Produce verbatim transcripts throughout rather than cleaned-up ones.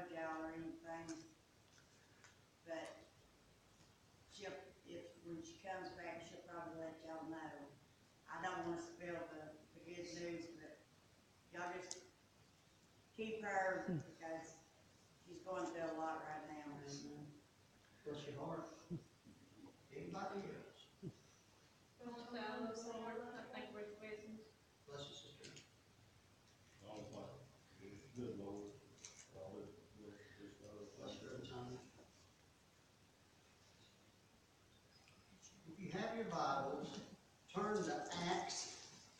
told y'all or anything, but she'll, if, when she comes back, she'll probably let y'all know. I don't wanna spill the, the good news, but y'all just keep her, because she's going through a lot right now. Bless your heart. Anybody else? Bless you, sister. I was like, it's good, Lord. All this, this, this, other Bless stuff. your time. If you have your Bibles, turn to Acts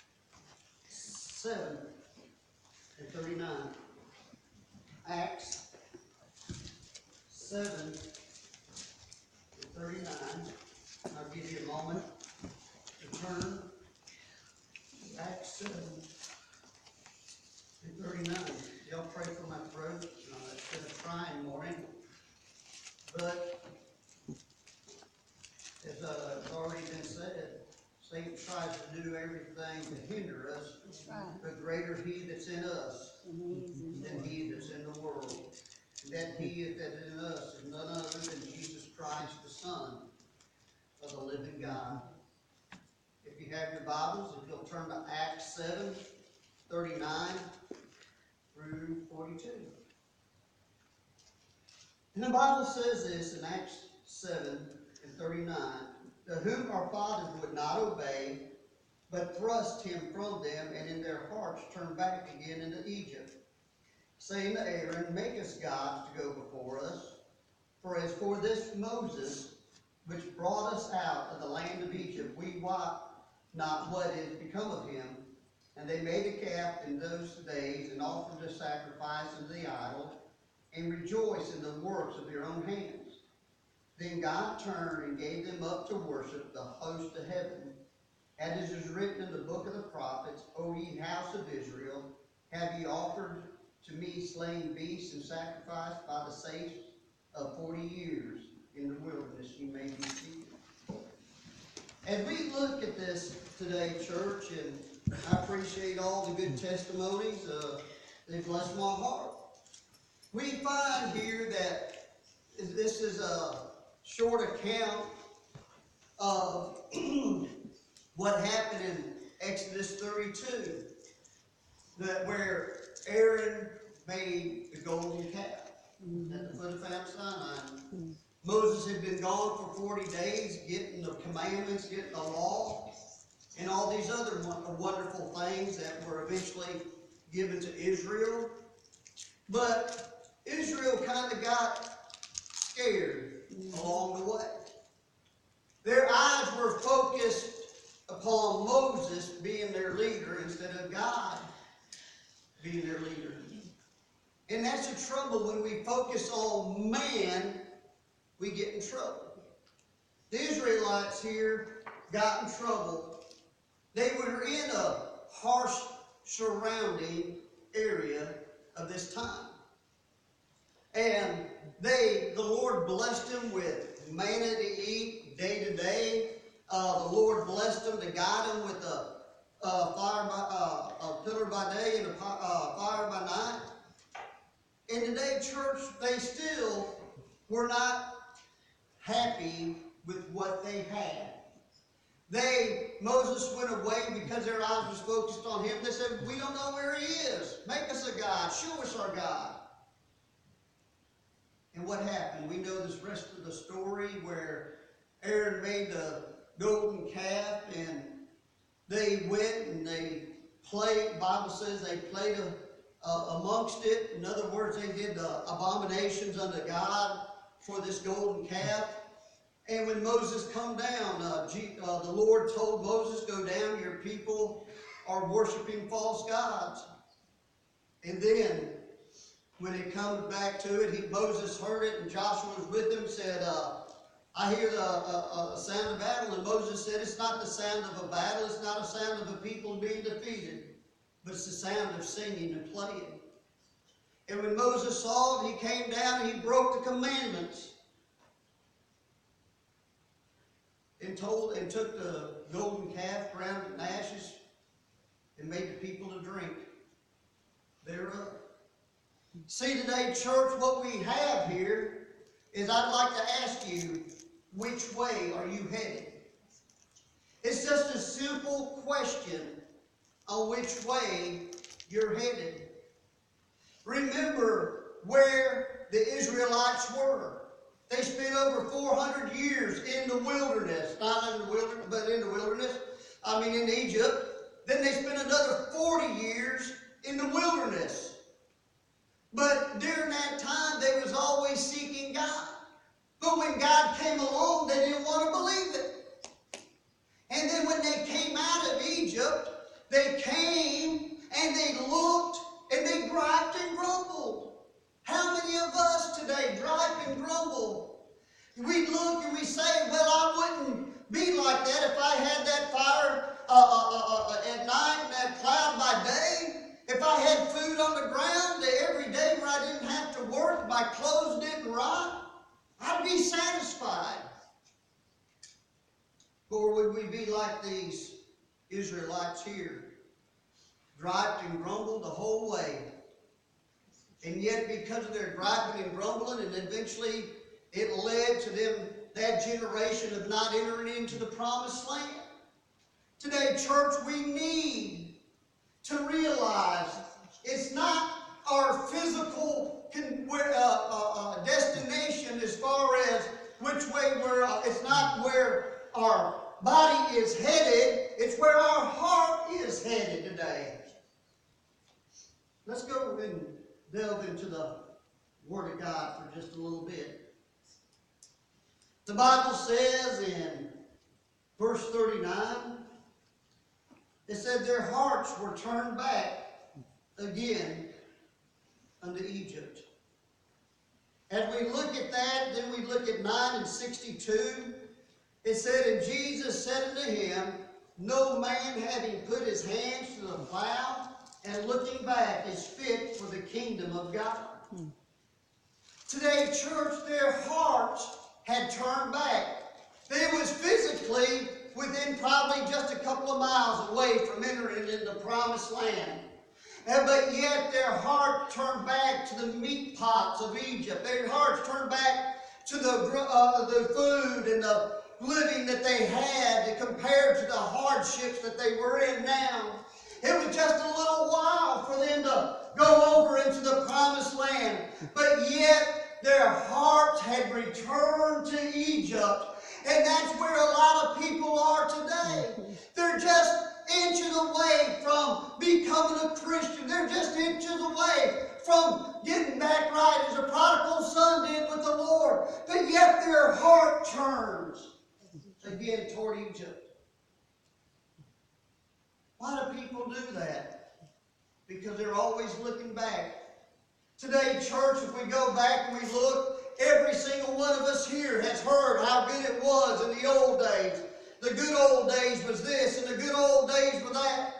seven and thirty-nine. Acts seven and thirty-nine. I'll give you a moment to turn. Acts seven and thirty-nine. Y'all pray for my throat. Uh, it's been a trying morning. But as uh, it's already been said, Satan tries to do everything to hinder us. That's right. But greater he that's in us And he is in than he that's in the world. And that he that is in us is none other than Jesus Christ, the Son of the living God. If you have your Bibles, if you'll turn to Acts seven, thirty-nine through forty-two. And the Bible says this in Acts seven and thirty-nine, to whom our fathers would not obey, but thrust him from them, and in their hearts turned back again into Egypt, saying to Aaron, make us gods to go before us. For as for this Moses, which brought us out of the land of Egypt, we wot not what is become of him. And they made a calf in those days, and offered a sacrifice unto the idol, and rejoiced in the works of their own hands. Then God turned and gave them up to worship the host of heaven. As it is written in the book of the prophets, O ye house of Israel, have ye offered to me slain beasts and sacrificed by the space of forty years in the wilderness, ye may be seated. As we look at this today, church, and I appreciate all the good testimonies, uh, they bless my heart. We find here that this is a short account of what happened in Exodus thirty-two, that where Aaron made the golden calf at the foot of Mount Sinai. Moses had been gone for forty days, getting the commandments, getting the law, and all these other wonderful things that were eventually given to Israel. But Israel kind of got scared along the way. Their eyes were focused upon Moses being their leader instead of God being their leader. And that's the trouble. When we focus on man, we get in trouble. The Israelites here got in trouble. They were in a harsh surrounding area of this time. And they, the Lord blessed them with manna to eat day to day. Uh, the Lord blessed them to guide them with a, a fire by, uh, a pillar by day and a uh, fire by night. And today, church, they still were not happy with what they had. They, Moses went away because their eyes was focused on him. They said, we don't know where he is. Make us a God. Show us our God. And what happened? We know this rest of the story where Aaron made the golden calf, and they went and they played. The Bible says they played a, uh, amongst it. In other words, they did the abominations unto God for this golden calf. And when Moses come down, uh, G, uh, the Lord told Moses, go down, your people are worshiping false gods. And then, when it comes back to it, he, Moses heard it, and Joshua was with him, said, uh, I hear the uh, uh, sound of battle. And Moses said, it's not the sound of a battle, it's not a sound of a people being defeated, but it's the sound of singing and playing. And when Moses saw it, he came down and he broke the commandments. And told and took the golden calf, ground it in ashes, and made the people to drink thereof. See today, church, what we have here is I'd like to ask you, which way are you headed? It's just a simple question on which way you're headed. Remember where the Israelites were. They spent over four hundred years in the wilderness. Not in the wilderness, but in the wilderness. I mean in Egypt. Then they spent another forty years in the wilderness. But during that time, they was always seeking God. But when God came along, they didn't want to believe it. And then when they came out of Egypt, they came and they looked and they griped and grumbled. How many of us today gripe and grumble? We look and we say, well, I wouldn't be like that if I had that fire uh, uh, uh, at night and that cloud by day. If I had food on the ground every day where I didn't have to work, my clothes didn't rot, I'd be satisfied. Or would we be like these Israelites here? Griped and grumbled the whole way. And yet because of their griping and grumbling, and eventually it led to them, that generation of not entering into the promised land. Today, church, we need to realize it's not our physical con- where, uh, uh, uh, destination as far as which way we're, uh, it's not where our body is headed, it's where our heart is headed today. Let's go and delve into the Word of God for just a little bit. The Bible says in verse thirty-nine, it said their hearts were turned back again unto Egypt. As we look at that, then we look at nine and sixty-two. It said, and Jesus said unto him, no man having put his hands to the plow and looking back is fit for the kingdom of God. Hmm. Today, church, their hearts had turned back. They was physically within probably just a couple of miles away from entering into the promised land. And, but yet their heart turned back to the meat pots of Egypt. Their hearts turned back to the, uh, the food and the living that they had compared to the hardships that they were in now. It was just a little while for them to go over into the promised land. But yet their hearts had returned to Egypt. And that's where a lot of people are today. They're just inches away from becoming a Christian. They're just inches away from getting back right as a prodigal son did with the Lord. But yet their heart turns again toward Egypt. Why do people do that? Because they're always looking back. Today, church, if we go back and we look, every single one of us here has heard how good it was in the old days. The good old days was this, and the good old days were that.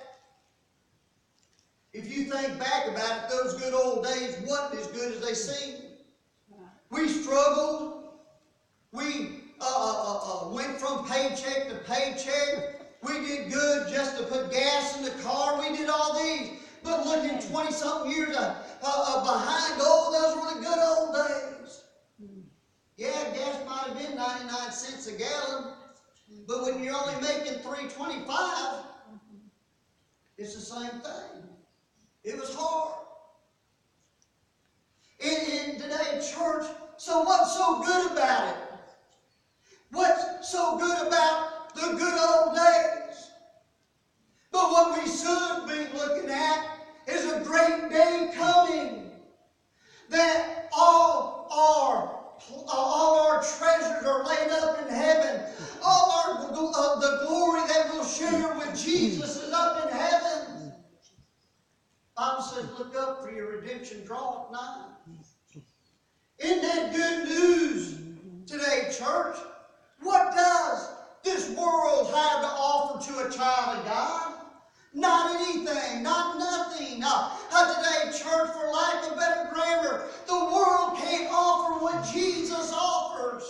If you think back about it, those good old days wasn't as good as they seem. We struggled. We uh, uh, uh, went from paycheck to paycheck. We did good just to put gas in the car. We did all these. But looking twenty-something years uh, uh, behind, oh, those were the good old days. Yeah, gas might have been ninety-nine cents a gallon. But when you're only making three twenty-five, it's the same thing. It was hard. In, in today, church, so what's so good about it? What's so good about the good old days? But what we should be looking at is a great day coming, that all our all our treasures are laid up in heaven. All our uh, the glory that we'll share with Jesus is up in heaven. The Bible says, "Look up, for your redemption draweth nigh." Isn't that good news today, church? What does this world have to offer to a child of God? Not anything, not nothing. Now, today, church, for lack of better grammar, the world can't offer what Jesus offers.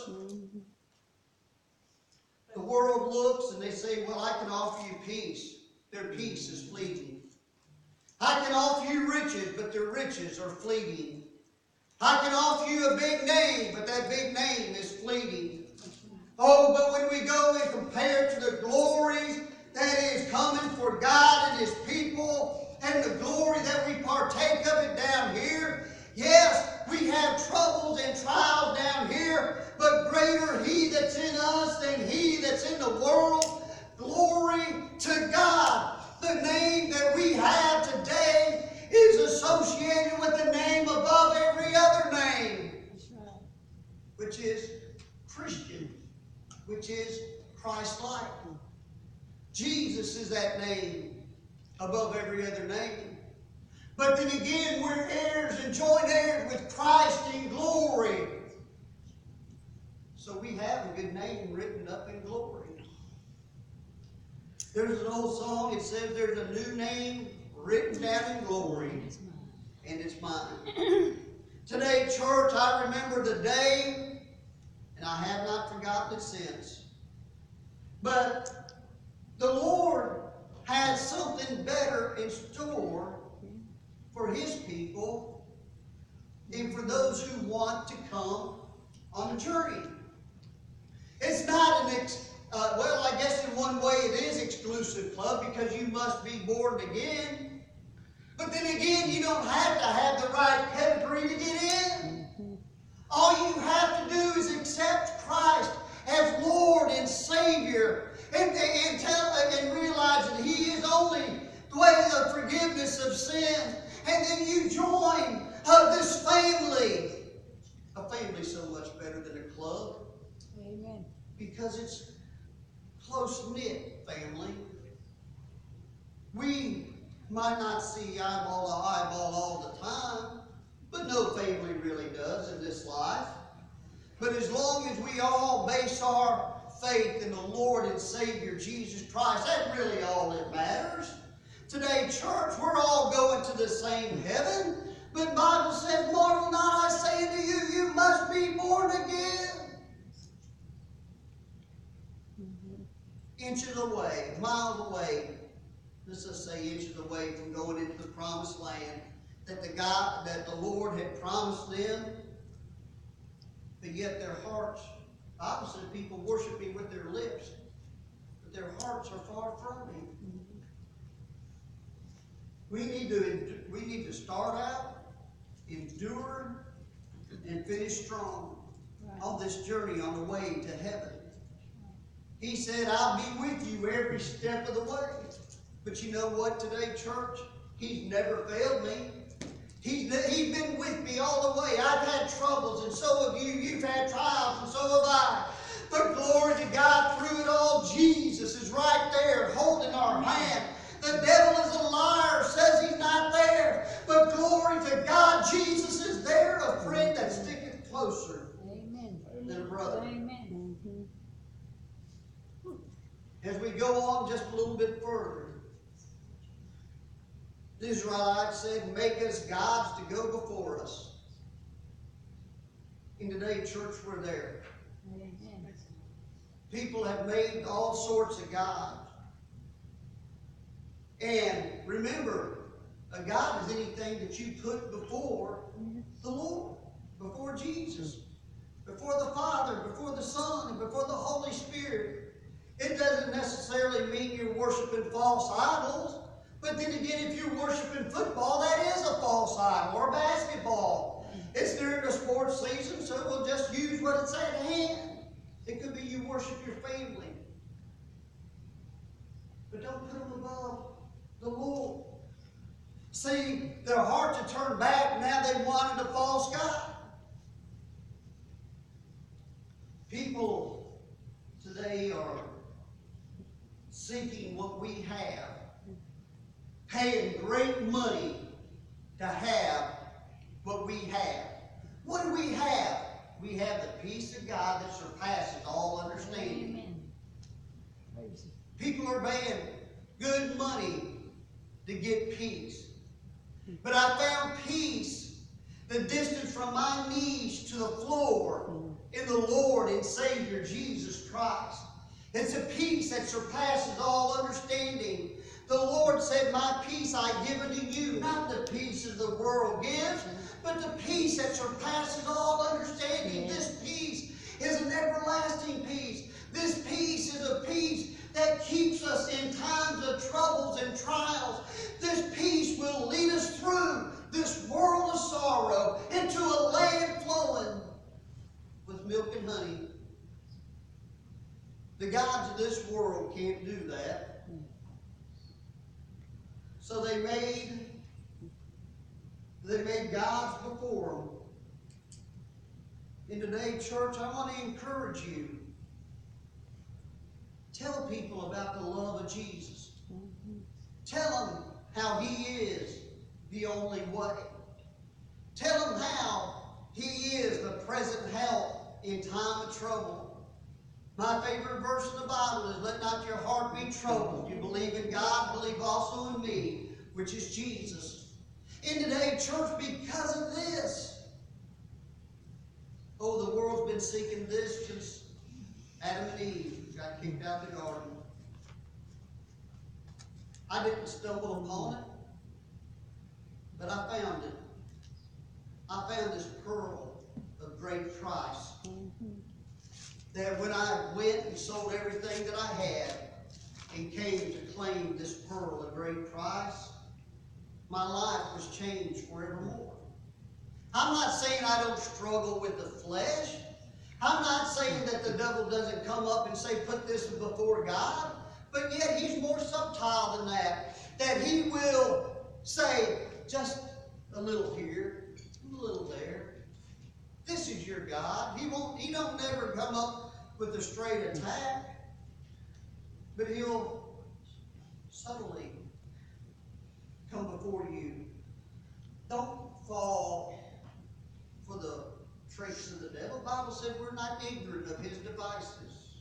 The world looks and they say, well, I can offer you peace. Their peace is fleeting. I can offer you riches, but the riches are fleeting. I can offer you a big name, but that big name is fleeting. Oh, but when we go and compare to the glories that is coming for God and His people, and the glory that we partake of it down here, yes, we have troubles and trials down here, but greater He that's in us than he that's in the world. Glory to God. The name that we have today is associated with the name above every other name, which is Christian, which is Christ-like. Jesus is that name above every other name. But then again, we're heirs and joint heirs with Christ in glory. So we have a good name written up in glory. There's an old song, it says there's a new name written down in glory, and it's mine. Today, church, I remember the day, and I have not forgotten it since. But the Lord has something better in store for His people and for those who want to come on a journey. It's not an, ex uh, well, I guess in one way it is exclusive club because you must be born again. But then again, you don't have to have the right pedigree to get in. All you have to do is accept Christ as Lord and Savior and, and, tell, and realize that He is only the way of forgiveness of sin. And then you join uh, this family. A family so much better than a club. Amen. Because it's close-knit family. We might not see eyeball to eyeball all the time, but no family really does in this life. But as long as we all base our faith in the Lord and Savior Jesus Christ, that's really all that matters. Today, church, we're all going to the same heaven, but the Bible says, mortal not I say unto you, you must be born again. Inches away, miles away, let's just say inches away from going into the promised land that the God, that the Lord had promised them, but yet their hearts, obviously people worship Him with their lips, but their hearts are far from Him. We need to, we need to start out, endure, and finish strong on this journey on the way to heaven. He said, I'll be with you every step of the way. But you know what today, church? He's never failed me. He's, he's been with me all the way. I've had troubles, and so have you. You've had trials, and so have I. But glory to God, through it all, Jesus is right there holding our hand. The devil is a liar, says He's not there. But glory to God, Jesus is there, a friend that sticketh closer Amen. than a brother. Amen. As we go on just a little bit further, the Israelites said, make us gods to go before us. And today, church, we're there. Amen. People have made all sorts of gods. And remember, a God is anything that you put before the Lord, before Jesus, before the Father, before the Son, and before the Holy Spirit. It doesn't necessarily mean you're worshiping false idols. But then again, if you're worshiping football, that is a false idol, or basketball. It's during the sports season, so we'll just use what it's at hand. It could be you worship your family. But don't put them above the Lord. See, their hearts had turned back, now they wanted a false God. People today are seeking what we have, paying great money to have what we have. What do we have? We have the peace of God that surpasses all understanding. Amen. People are paying good money to get peace. But I found peace the distance from my knees to the floor in the Lord and Savior Jesus Christ. It's a peace that surpasses all understanding. The Lord said, said, my peace I give unto you, not the peace that the world gives, but the peace that surpasses all understanding. This peace is an everlasting peace. This peace is a peace that keeps us in times of troubles and trials. This peace will lead us through this world of sorrow into a land flowing with milk and honey. The gods of this world can't do that. So they made, they made gods before them. And today, church, I want to encourage you. Tell people about the love of Jesus. Tell them how He is the only way. Tell them how He is the present help in time of trouble. My favorite verse in the Bible is, let not your heart be troubled. You believe in God, believe also in me, which is Jesus. In today, church, because of this, oh, the world's been seeking this since Adam and Eve got kicked out of the garden. I didn't stumble upon it, but I found it. I found this pearl of great price. That when I went and sold everything that I had and came to claim this pearl of great price, my life was changed forevermore. I'm not saying I don't struggle with the flesh. I'm not saying that the devil doesn't come up and say, put this before God. But yet he's more subtle than that. That he will say, just a little here, a little there. This is your God. He won't, he don't never come up with a straight attack. But he'll subtly come before you. Don't fall for the tricks of the devil. The Bible said we're not ignorant of his devices.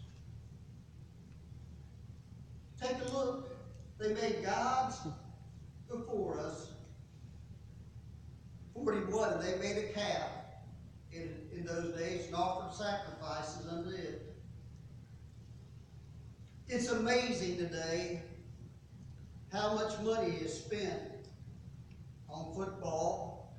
Take a look. They made gods before us. forty-one, they made a calf in, in those days and offered sacrifices unto it. It's amazing today how much money is spent on football.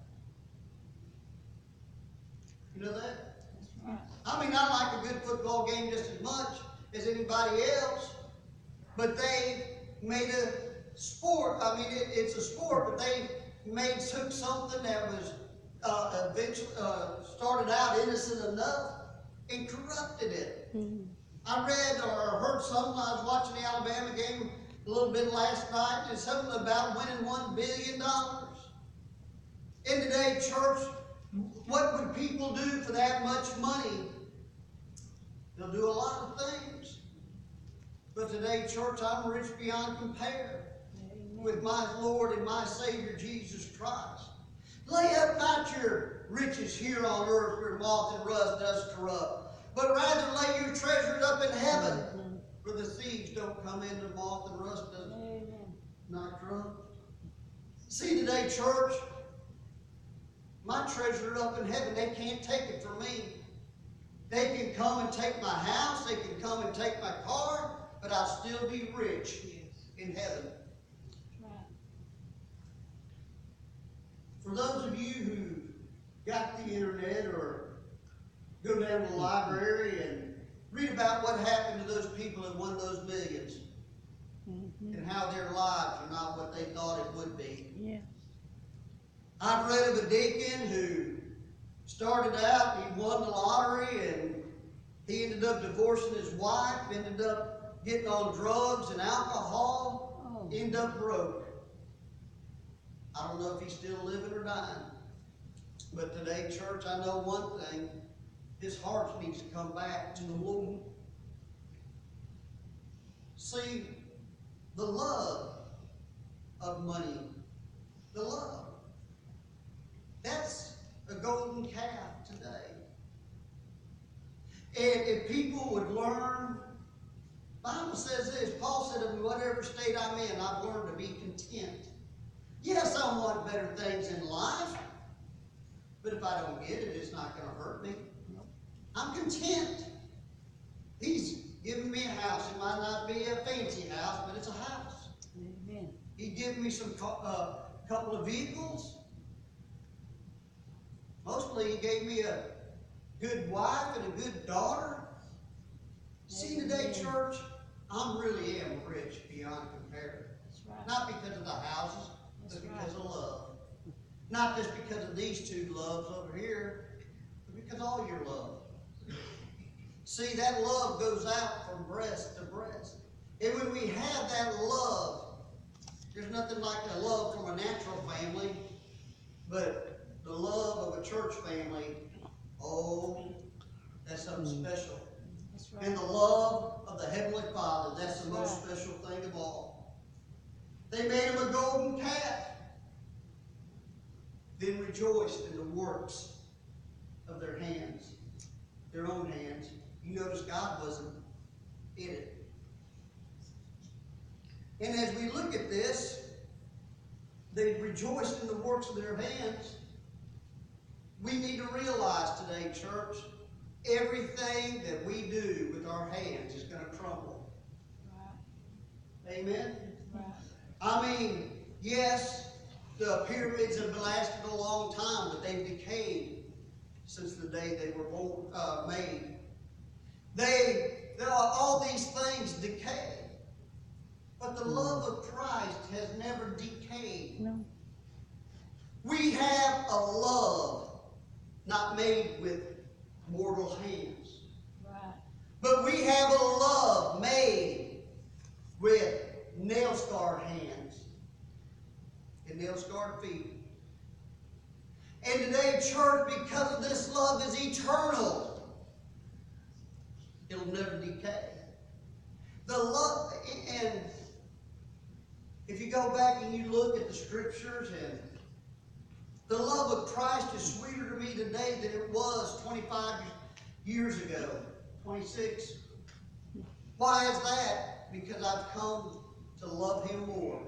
You know that? I mean, I like a good football game just as much as anybody else, but they made a sport. I mean, it, it's a sport, but they made took something that was uh, eventually uh, started out innocent enough and corrupted it. Mm-hmm. I read or heard something. I was watching the Alabama game a little bit last night, and something about winning one billion dollars. In today, church, what would people do for that much money? They'll do a lot of things. But today, church, I'm rich beyond compare with my Lord and my Savior, Jesus Christ. Lay up not your riches here on earth where moth and rust does corrupt, but rather lay your treasures up in heaven where the thieves don't come in, the moth and rust does not corrupt. See today, church, my treasure up in heaven, they can't take it from me. They can come and take my house, they can come and take my car, but I'll still be rich in heaven. For those of you who got the internet or go down to the library and read about what happened to those people that won those millions, mm-hmm. and how their lives are not what they thought it would be. Yeah. I've read of a deacon who started out, he won the lottery, and he ended up divorcing his wife, ended up getting on drugs and alcohol, oh. ended up broke. I don't know if he's still living or dying. But today, church, I know one thing. His heart needs to come back to the Lord. See, the love of money, the love, that's a golden calf today. And if people would learn, the Bible says this, Paul said, in whatever state I'm in, I've learned to be content. Yes, I want better things in life, but if I don't get it, it's not going to hurt me. I'm content. He's given me a house. It might not be a fancy house, but it's a house. Amen. He gave me some a uh, couple of vehicles. Mostly, he gave me a good wife and a good daughter. See, today, church, I really am rich beyond compare. That's right. Not because of the houses, That's but right. because of love. Not just because of these two loves over here, but because of all your love. See, that love goes out from breast to breast. And when we have that love, there's nothing like the love from a natural family, but the love of a church family, oh, that's something special. That's right. And the love of the Heavenly Father, that's the most Right. special thing of all. They made him a golden calf, then rejoiced in the works of their hands, their own hands. You notice God wasn't in it. And as we look at this, they rejoiced in the works of their hands. We need to realize today, church, everything that we do with our hands is going to crumble. Right. Amen? Right. I mean, yes, the pyramids have lasted a long time, but they've decayed since the day they were born, uh, made. They, there are all these things decay. But the love of Christ has never decayed. No. We have a love not made with mortal hands. Right. But we have a love made with nail-scarred hands and nail-scarred feet. And today, church, because of this love is eternal. It'll never decay. The love, and if you go back and you look at the scriptures, and the love of Christ is sweeter to me today than it was twenty-five years ago, twenty-six. Why is that? Because I've come to love him more.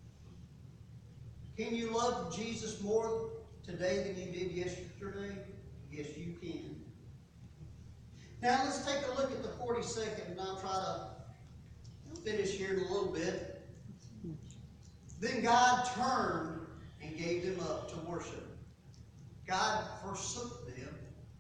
Can you love Jesus more today than you did yesterday? Yes, you can. Now let's take a look at the forty-second, and I'll try to finish here in a little bit. Then God turned and gave them up to worship. God forsook them.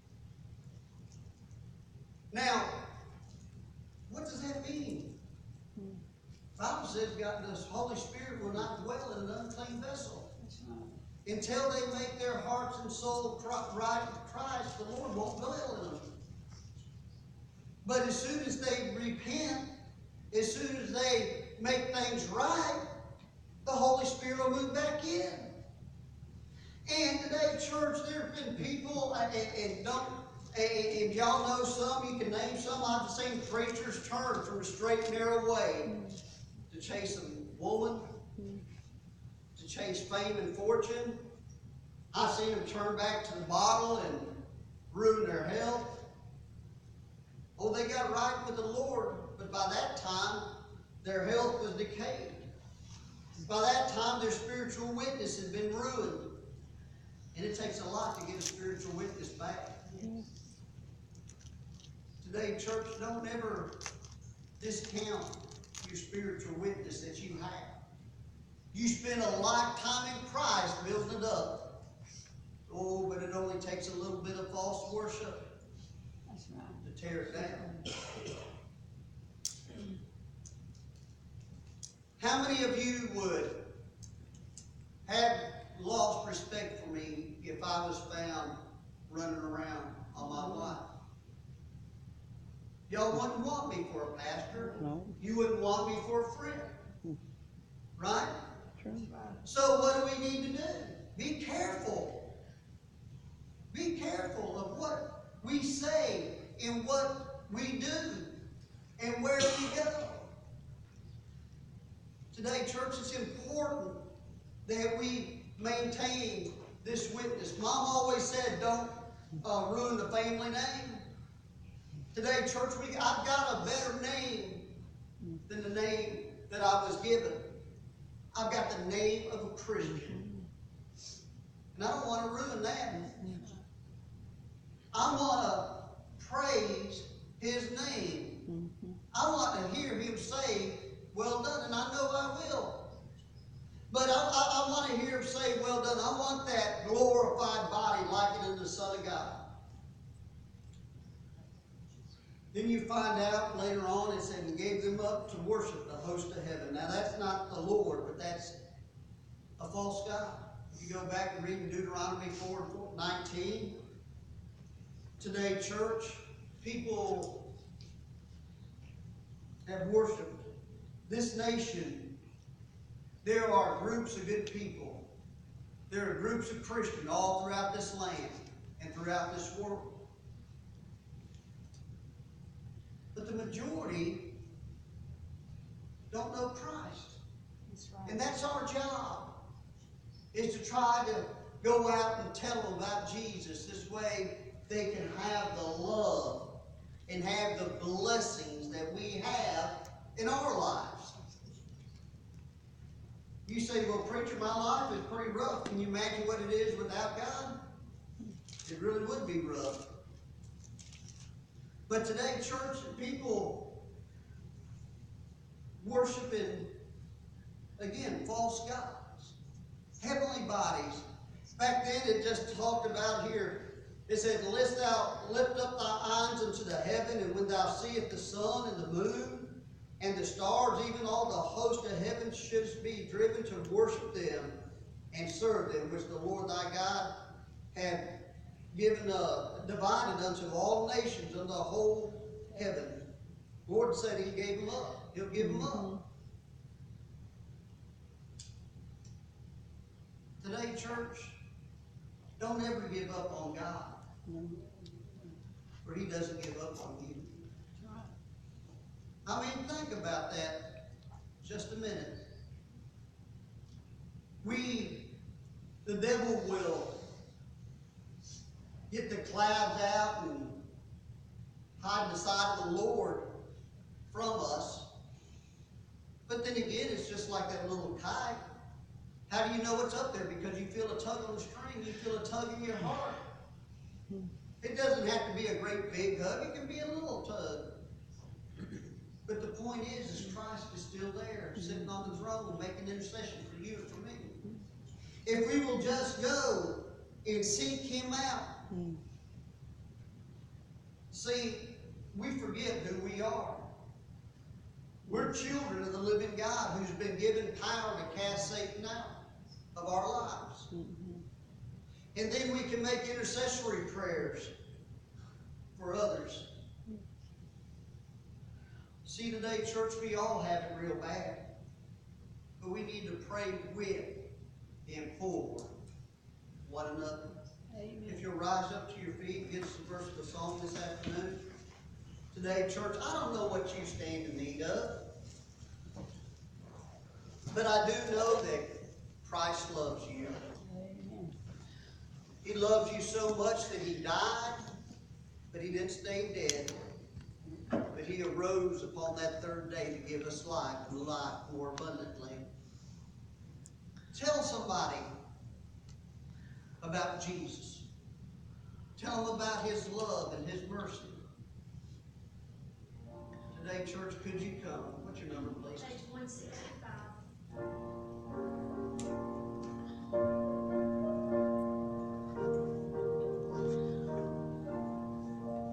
Now, what does that mean? The Bible says God, the Holy Spirit will not dwell in an unclean vessel. That's right. Until they make their hearts and soul right with Christ, the Lord won't dwell in them. But as soon as they repent, as soon as they make things right, the Holy Spirit will move back in. And today, church, there have been people, and, and don't, and, and y'all know some, you can name some, I've seen preachers turn from a straight and narrow way to chase a woman, to chase fame and fortune. I've seen them turn back to the bottle and ruin their health. Oh, they got right with the Lord, but by that time, their health was decayed. By that time, their spiritual witness had been ruined. And it takes a lot to get a spiritual witness back. Today, church, don't ever discount your spiritual witness that you have. You spend a lifetime in Christ building it up. Oh, but it only takes a little bit of false worship That's right. to tear it down. How many of you would have lost respect for me if I was found running around on my wife? Y'all wouldn't want me for a pastor. No. You wouldn't want me for a friend. Right? True. So what do we need to do? Be careful. Be careful of what we say and what we do and where we go. Today, church, it's important that we maintain this witness. Mom always said, don't uh, ruin the family name. Today, church, we, I've got a better name than the name that I was given. I've got the name of a Christian. And I don't want to ruin that. I want to praise his name. I want to hear him say, well done, and I know I will. But I, I, I want to hear him say, well done. I want that glorified body like it in the Son of God. Then you find out later on, it said, and gave them up to worship the host of heaven. Now that's not the Lord, but that's a false god. If you go back and read in Deuteronomy four and nineteen, today, church, people have worshiped this nation. There are groups of good people. There are groups of Christians all throughout this land and throughout this world. But the majority don't know Christ. That's right. And that's our job, is to try to go out and tell them about Jesus. This way they can have the love and have the blessings that we have in our lives. You say, well, preacher, my life is pretty rough. Can you imagine what it is without God? It really would be rough. But today, church, people worshiping, again, false gods, heavenly bodies. Back then, it just talked about here, it said, lift, thou, lift up thy eyes unto the heaven, and when thou seest the sun and the moon, and the stars, even all the host of heaven, shouldst be driven to worship them and serve them, which the Lord thy God hath given, uh, divided unto all nations, unto the whole heaven. The Lord said he gave them up. He'll give them up. Today, church, don't ever give up on God, for he doesn't give up on you. I mean, think about that just a minute. We, the devil will get the clouds out and hide the sight of the Lord from us. But then again, it's just like that little kite. How do you know what's up there? Because you feel a tug on the string. You feel a tug in your heart. It doesn't have to be a great big hug. It can be a little tug. But the point is, is Christ is still there, sitting on the throne, making intercession for you and for me. If we will just go and seek him out. See, we forget who we are. We're children of the living God who's been given power to cast Satan out of our lives. And then we can make intercessory prayers for others. See, today, church, we all have it real bad. But we need to pray with and for one another. Amen. If you'll rise up to your feet and give us the verse of the song this afternoon. Today, church, I don't know what you stand in need of. But I do know that Christ loves you. Amen. He loves you so much that he died, but he didn't stay dead. But he arose upon that third day to give us life and life more abundantly. Tell somebody about Jesus. Tell them about his love and his mercy. Today, church, could you come? What's your number, please? Page one sixty-five.